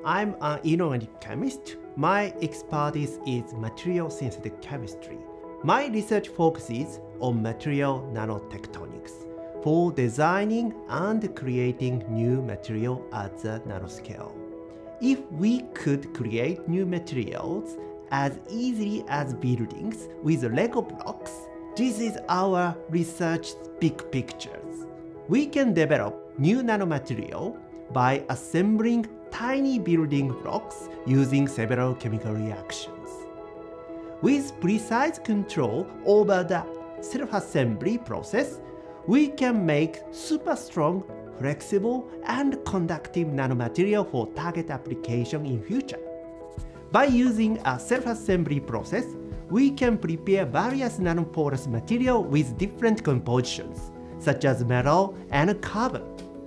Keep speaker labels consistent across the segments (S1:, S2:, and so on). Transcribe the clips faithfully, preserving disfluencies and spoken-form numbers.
S1: I'm an inorganic chemist. My expertise is material synthetic chemistry. My research focuses on material nanotectonics for designing and creating new material at the nanoscale. If we could create new materials as easily as buildings with Lego blocks, this is our research's big pictures. We can develop new nanomaterial by assembling tiny building blocks using several chemical reactions. With precise control over the self-assembly process, we can make super strong, flexible, and conductive nanomaterial for target application in future. By using a self-assembly process, we can prepare various nanoporous material with different compositions, such as metal and carbon.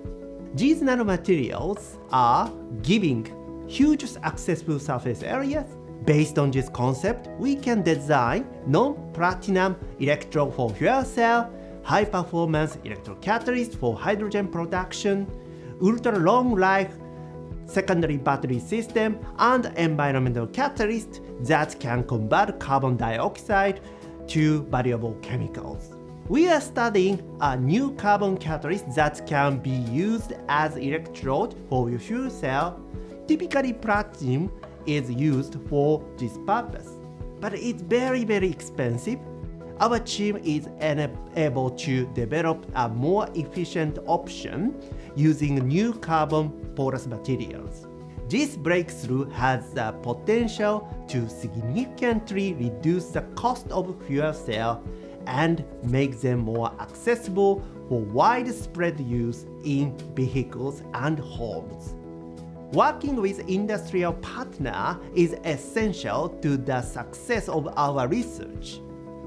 S1: These nanomaterials are giving huge accessible surface areas. Based on this concept, we can design non-platinum electrode for fuel cell, high-performance electrocatalyst for hydrogen production, ultra-long-life secondary battery system, and environmental catalyst that can convert carbon dioxide to valuable chemicals. We are studying a new carbon catalyst that can be used as electrode for your fuel cell. Typically, platinum is used for this purpose, but it's very very expensive. Our team is able to develop a more efficient option using new carbon porous materials. This breakthrough has the potential to significantly reduce the cost of fuel cells and make them more accessible for widespread use in vehicles and homes. Working with industrial partners is essential to the success of our research.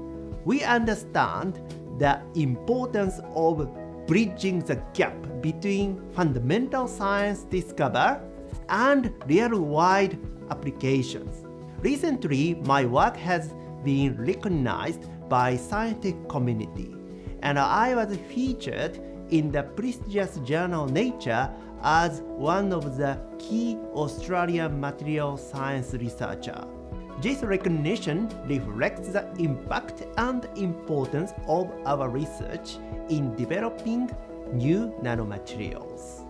S1: We understand the importance of bridging the gap between fundamental science discovery and real-world applications. Recently, my work has been recognized by the scientific community, and I was featured in the prestigious journal Nature as one of the key Australian material science researchers. This recognition reflects the impact and importance of our research in developing new nanomaterials.